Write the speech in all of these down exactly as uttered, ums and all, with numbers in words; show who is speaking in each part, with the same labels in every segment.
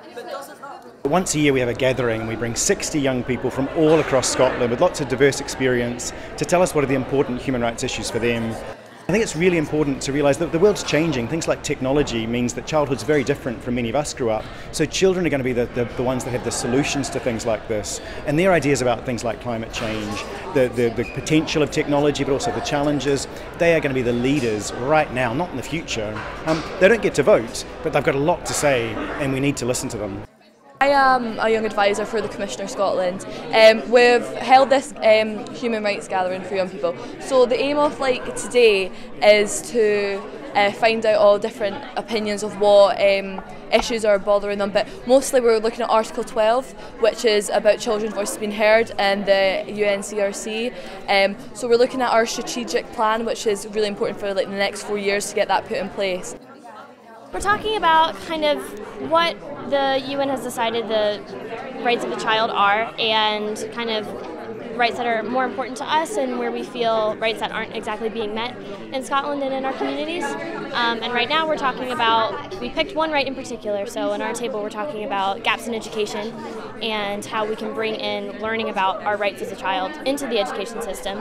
Speaker 1: Once a year we have a gathering and we bring sixty young people from all across Scotland with lots of diverse experience to tell us what are the important human rights issues for them. I think it's really important to realise that the world's changing. Things like technology means that childhood's very different from many of us grew up. So children are going to be the, the, the ones that have the solutions to things like this. And their ideas about things like climate change, the, the, the potential of technology, but also the challenges, they are going to be the leaders right now, not in the future. Um, they don't get to vote, but they've got a lot to say and we need to listen to them.
Speaker 2: I am a young advisor for the Commissioner Scotland. Um, we've held this um, human rights gathering for young people. So the aim of like today is to uh, find out all different opinions of what um, issues are bothering them. But mostly we're looking at Article twelve, which is about children's voices being heard in the U N C R C. Um, so we're looking at our strategic plan, which is really important for like the next four years to get that put in place.
Speaker 3: We're talking about kind of what the U N has decided the rights of the child are, and kind of rights that are more important to us and where we feel rights that aren't exactly being met in Scotland and in our communities. Um, and right now we're talking about, we picked one right in particular, so in our table we're talking about gaps in education and how we can bring in learning about our rights as a child into the education system.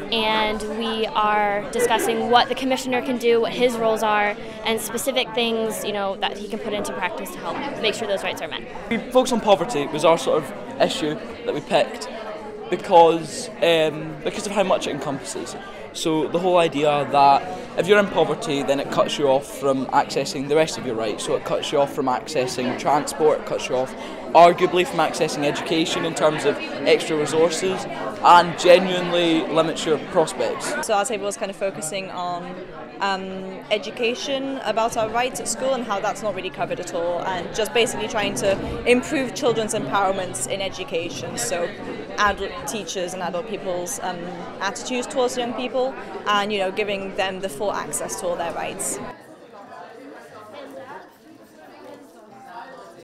Speaker 3: And we are discussing what the Commissioner can do, what his roles are, and specific things, you know, that he can put into practice to help make sure those rights are met.
Speaker 4: We focus on poverty was our sort of issue that we picked because um, because of how much it encompasses. So the whole idea that if you're in poverty, then it cuts you off from accessing the rest of your rights. So it cuts you off from accessing transport, it cuts you off arguably from accessing education in terms of extra resources, and genuinely limits your prospects.
Speaker 5: So our table was kind of focusing on um, education, about our rights at school and how that's not really covered at all, and just basically trying to improve children's empowerment in education. So adult teachers and adult people's um, attitudes towards young people, and you know, giving them the full access to all their rights.